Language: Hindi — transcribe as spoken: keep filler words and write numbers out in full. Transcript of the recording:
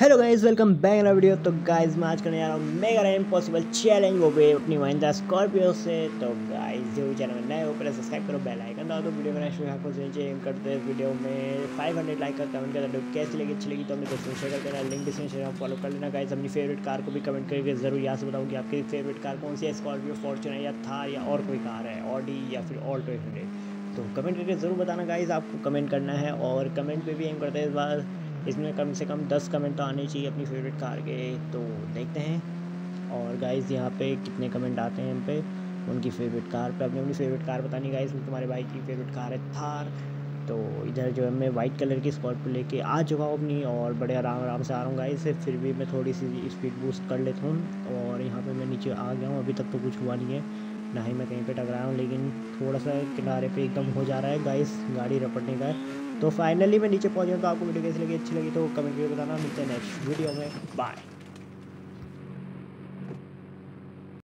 Hello guys, welcome back in video. तो गाइस मैं आज करने जा रहा हूँ मेगा इम्पॉसिबल चैलेंज, वो भी अपनी महिंद्रा स्कॉर्पियो से। तो गाइस जो भी चैनल में नए हो पहले सब्सक्राइब करो, बेल आइकन दबाओ। तो वीडियो बनाने शुरू आपको नीचे एम करते हैं। वीडियो में पाँच सौ लाइक कर कमेंट कर दो, कैसी लगी अच्छी लगी तो अपने दोस्तों को शेयर कर देना। लिंक डिस्क्रिप्शन में फॉलो कर लेना। गाइस अपनी फेवरेट कार को भी कमेंट करके जरूर यहाँ से बताऊँ कि आपकी फेवरेट कार कौन सी है, स्कॉर्पियो, फॉर्च्यूनर या थार या और कोई कार है, ऑडी या फिर ऑल्टो एट हंड्रेड। तो कमेंट करके ज़रूर बताना गाइस, आपको कमेंट करना है। और कमेंट पे भी एम करते हैं इस बार, इसमें कम से कम दस कमेंट तो आने चाहिए अपनी फेवरेट कार के। तो देखते हैं। और गाइस यहाँ पे कितने कमेंट आते हैं इन पे उनकी फेवरेट कार पे। अपनी अपनी फेवरेट कार बतानी गाइस। तुम्हारे भाई की फेवरेट कार है थार। तो इधर जो है मैं वाइट कलर की स्कॉर्पियो लेके आ चुका हूँ अपनी, और बड़े आराम आराम से आ रहा हूँ गाइस। फिर भी मैं थोड़ी सी स्पीड बूस्ट कर लेता हूँ। और यहाँ पे मैं नीचे आ गया हूँ, अभी तक तो कुछ हुआ नहीं है, ना ही मैं कहीं पे टकराया हूँ, लेकिन थोड़ा सा किनारे पे एकदम हो जा रहा है गाइस, गाड़ी रपटने का है। तो फाइनली मैं नीचे पहुंच गया। तो आपको वीडियो कैसी लगी, अच्छी लगी तो कमेंट करके बताना। मिलते हैं नेक्स्ट वीडियो में, बाय।